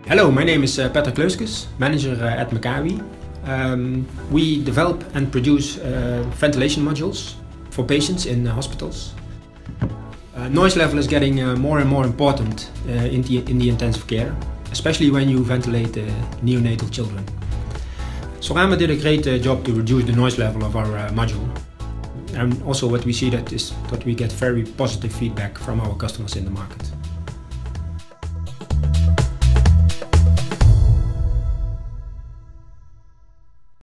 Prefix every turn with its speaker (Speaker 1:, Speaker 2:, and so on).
Speaker 1: Hello, my name is Kleuskens, manager at Macawi. We develop and produce ventilation modules for patients in hospitals. Noise level is getting more and more important in the intensive care, especially when you ventilate neonatal children. Sorama did a great job to reduce the noise level of our module. And also what we see is that we get very positive feedback from our customers in the market.